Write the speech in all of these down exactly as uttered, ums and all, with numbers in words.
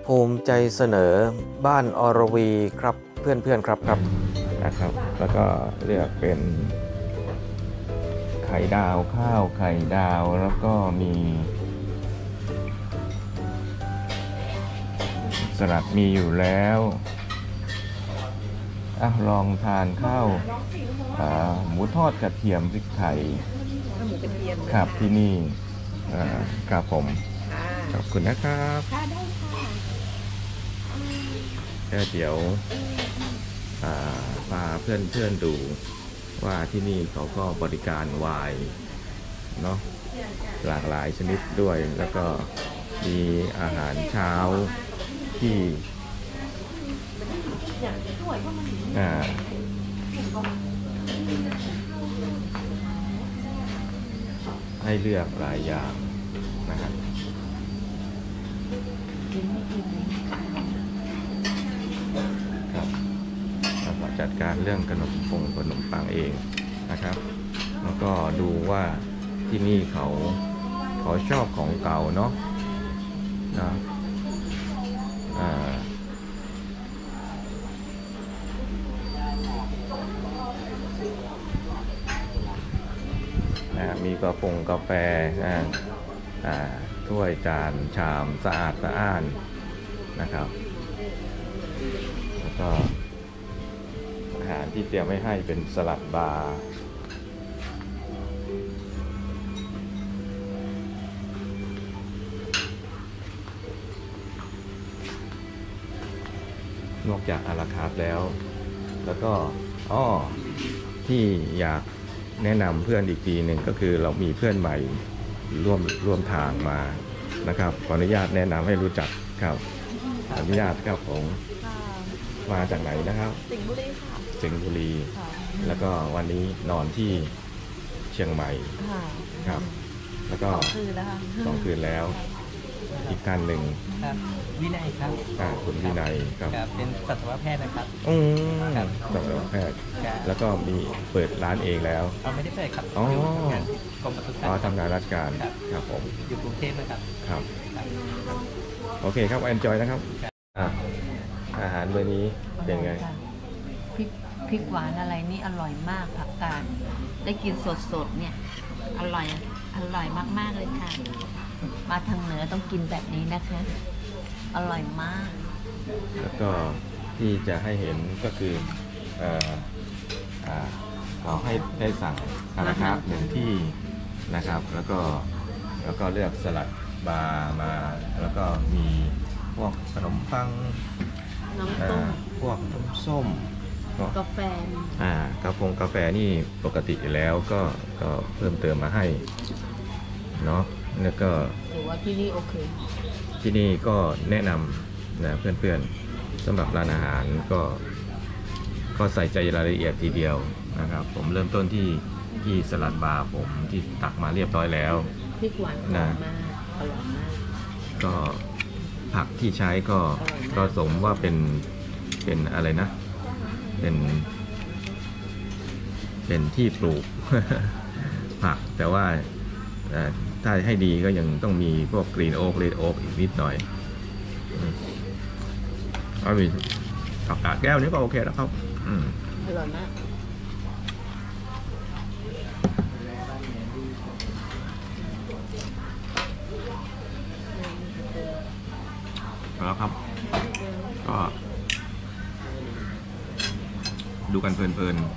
ภูมิใจเสนอบ้านอรวีครับเพื่อนๆครับครับนะครับแล้วก็เลือกเป็นไข่ดาวข้าวไข่ดาวแล้วก็มีสลัดมีอยู่แล้วอ่ะลองทานข้าวหมูทอดกระเทียมพริกไทยครับที่นี่ครับผมขอบคุณนะครับเดี๋ยวพาเพื่อนๆดูว่าที่นี่เขาก็บริการไวน์เนาะหลากหลายชนิดด้วยแล้วก็มีอาหารเช้าที่อ่าให้เลือกหลายอย่างนะครับครับเราก็จัดการเรื่องขนมปงขนมปังเองนะครับแล้วก็ดูว่าที่นี่เขาเขาชอบของเก่าเนาะนะอ่ามีกาแฟกาแฟถ้วยจานชามสะอาดสะอ้านนะครับแล้วก็อาหารที่เตรียมไว้ให้เป็นสลัดบาร์นอกจากอาราคาร์ทแล้วแล้วก็อ้อที่อยากแนะนำเพื่อนอีกทีหนึ่งก็คือเรามีเพื่อนใหม่ร่วมร่วมทางมานะครับขออนุญาตแนะนำให้รู้จักครับขออนุญาตครับผมมาจากไหนนะครับสิงห์บุรีค่ะสิงห์บุรีแล้วก็วันนี้นอนที่เชียงใหม่ครับแล้วก็สองคืนแล้วสองคืนแล้วอีกท่านหนึ่งครับวินัยครับอ่าคุณวินัยครับเป็นสัตวแพทย์นะครับอืมสัตวแพทย์แล้วก็มีเปิดร้านเองแล้วเราไม่ได้เปิดครับอ๋อกรมปศุสัตว์อ๋อทำงานราชการครับผมอยู่กรุงเทพนะครับครับโอเคครับ enjoy นะครับอาหารมื้อนี้เป็นไงพริกพริกหวานอะไรนี่อร่อยมากผักกาดได้กินสดๆเนี่ยอร่อยอร่อยมากๆเลยค่ะมาทางเหนือต้องกินแบบนี้นะคะอร่อยมากแล้วก็ที่จะให้เห็นก็คือเอ่ออ่าเราให้ได้สั่งนะครับหนึ่งที่นะครับแล้วก็แล้วก็เลือกสลัดบาร์มาแล้วก็มีพวกขนมปังน้ำต้มพวกน้ำส้มกาแฟอ่ากาแฟกาแฟนี่ปกติอยู่แล้วก็ก็เพิ่มเติมมาให้เนาะแล้วก็ถือว่าที่นี่โอเคที่นี่ก็แนะนำนะเพื่อนๆสำหรับร้านอาหารก็ก็ใส่ใจรายละเอียดทีเดียวนะครับผมเริ่มต้นที่ที่สลัดบาร์ผมที่ตักมาเรียบร้อยแล้วพริกหวานนะมากอร่อยมากก็ผักที่ใช้ก็ก็สมว่าเป็นเป็นอะไรนะเป็นเป็นที่ปลูกผักแต่ว่าถ้าให้ดีก็ยังต้องมีพวกกรีนโอ๊กเรดโอ๊กอีกนิดหน่อยเอาไปผักกาดแก้วนี้ก็โอเคแล้วครับอร่อยมากแล้วครับก็ดูกันเพลินๆ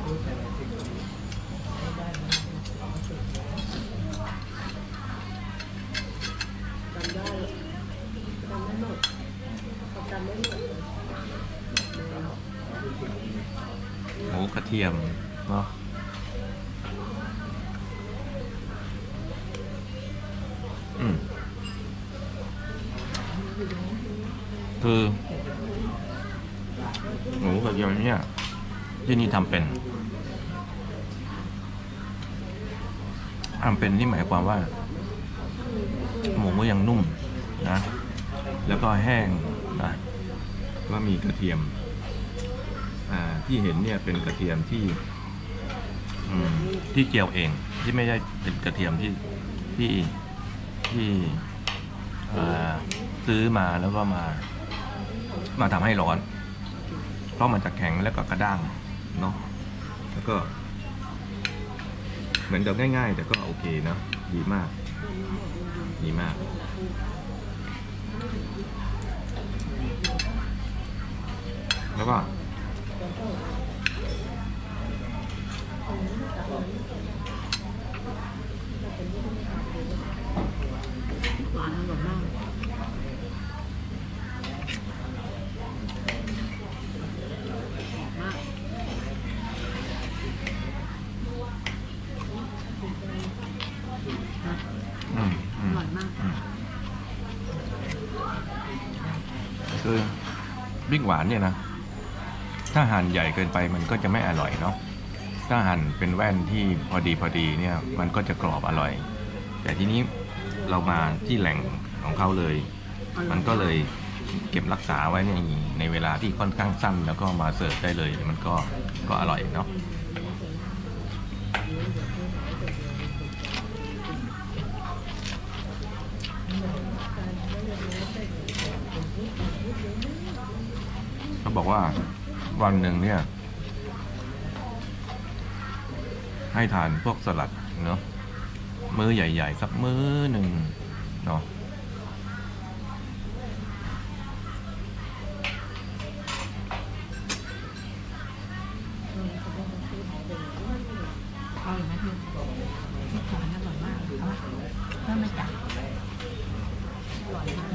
หมูกระเทียมเนาะอืมคือหมูกระเทียมเนี่ยที่นี่ทำเป็นทำเป็นที่หมายความว่าหมูก็ยังนุ่มนะแล้วก็แห้งนะก็มีกระเทียมที่เห็นเนี่ยเป็นกระเทียมที่ที่เจียวเองที่ไม่ใช่เป็นกระเทียมที่ที่ที่ซื้อมาแล้วก็มา มาทำให้ร้อน เพราะมันจะแข็งแล้วก็กระด้างเนาะแล้วก็เหมือนกับง่ายๆแต่ก็โอเคนะดีมากดีมากแล้วก็หวานอร่อยมากอืมอืมอร่อยมากคือบิ๊กหวานเนี่ยนะถ้าหั่นใหญ่เกินไปมันก็จะไม่อร่อยเนาะถ้าหั่นเป็นแว่นที่พอดีพอดีเนี่ยมันก็จะกรอบอร่อยแต่ทีนี้เรามาที่แหล่งของเขาเลยมันก็เลยเก็บรักษาไว้ในในเวลาที่ค่อนข้างสั้นแล้วก็มาเสิร์ฟได้เลยมันก็ก็อร่อยเนาะเขาบอกว่าวันหนึ่งเนี่ยให้ทานพวกสลัดเนาะมื้อใหญ่ๆสักมื้อหนึ่งเนาะอร่อยไหมพี่พริกหวานอร่อยมากเอาเพิ่มไหมจ๊ะอร่อยมาก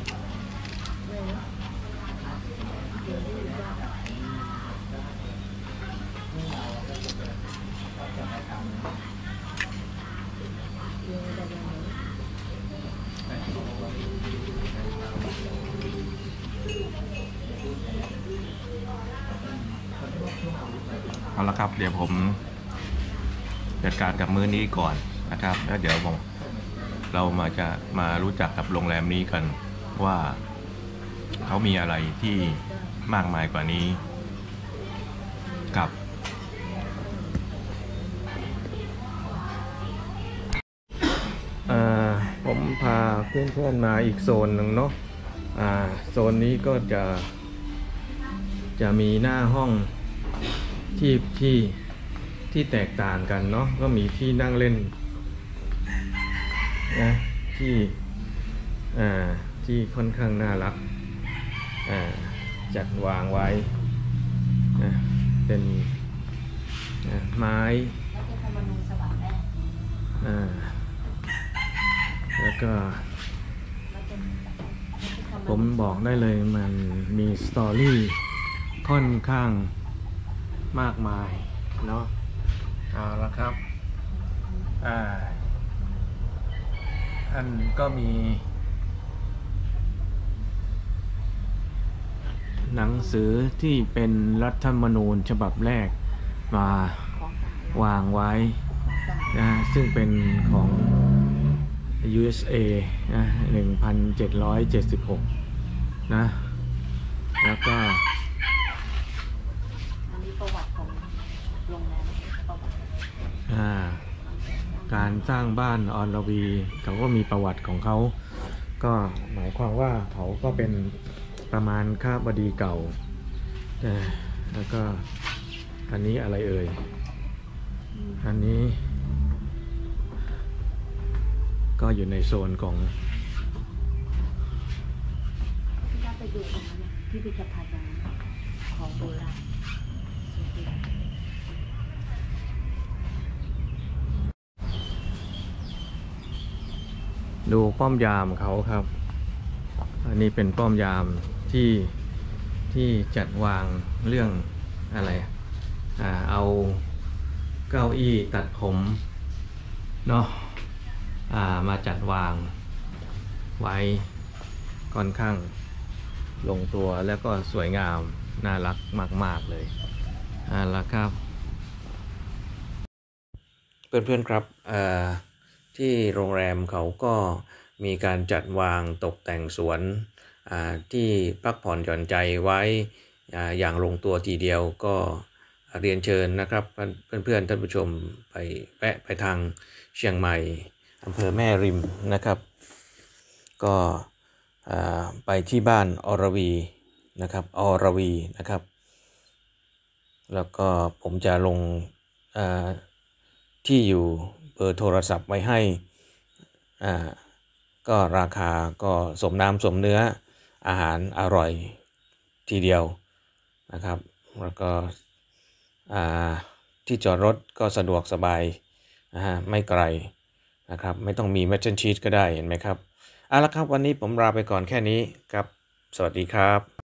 เอาละครับเดี๋ยวผมจัดการกับมื้อนี้ก่อนนะครับแล้วเดี๋ยวผมเรามาจะมารู้จักกับโรงแรมนี้กันว่าเขามีอะไรที่มากมายกว่านี้กับอ่าผมพาเพื่อนๆมาอีกโซนหนึ่งเนาะอ่าโซนนี้ก็จะจะมีหน้าห้องที่ที่ที่แตกต่างกันเนาะก็มีที่นั่งเล่นนะที่อ่าที่ค่อนข้างน่ารักอ่าจัดวางไว้นะเป็นนะไม้อ่าแล้วก็ผมบอกได้เลยมันมีสตอรี่ค่อนข้างมากมายเนาะเอาละครับอ่าอันก็มีหนังสือที่เป็นรัฐธรรมนูญฉบับแรกมาวางไว้นะซึ่งเป็นของ ยู เอส เอ นะ หนึ่งพันเจ็ดร้อยเจ็ดสิบหก นะแล้วก็อันนี้ประวัติของโรงแรมประวัติอ่าการสร้างบ้านอรวีเขาก็มีประวัติของเขาก็หมายความว่าเขาก็เป็นประมาณข้าบดีเก่านะแล้วก็อันนี้อะไรเอ่ยอันนี้ก็อยู่ในโซนของที่ได้ไปดูตรงนั้นที่พิพิธภัณฑ์ของโบราณดูป้อมยามเขาครับ อันนี้เป็นป้อมยามที่ที่จัดวางเรื่องอะไรอ่าเอาเก้าอี้ตัดผมเนาะอ่ามาจัดวางไว้ค่อนข้างลงตัวแล้วก็สวยงามน่ารักมากๆเลยอ่าแล้วครับเพื่อนๆครับอ่าที่โรงแรมเขาก็มีการจัดวางตกแต่งสวนอ่าที่พักผ่อนหย่อนใจไว้อ่าอย่างลงตัวทีเดียวก็เรียนเชิญนะครับเพื่อนๆท่านผู้ชมไปแวะไปทางเชียงใหม่อำเภอแม่ริมนะครับก็อ่าไปที่บ้านอรวีนะครับอรวีนะครับแล้วก็ผมจะลงอ่าที่อยู่เบอร์โทรศัพท์ไว้ให้อ่าก็ราคาก็สมน้ำสมเนื้ออาหารอร่อยทีเดียวนะครับแล้วก็อ่าที่จอดรถก็สะดวกสบายนะฮะไม่ไกลนะครับไม่ต้องมีแมชชีนชีทก็ได้เห็นไหมครับเอาละครับวันนี้ผมลาไปก่อนแค่นี้ครับสวัสดีครับ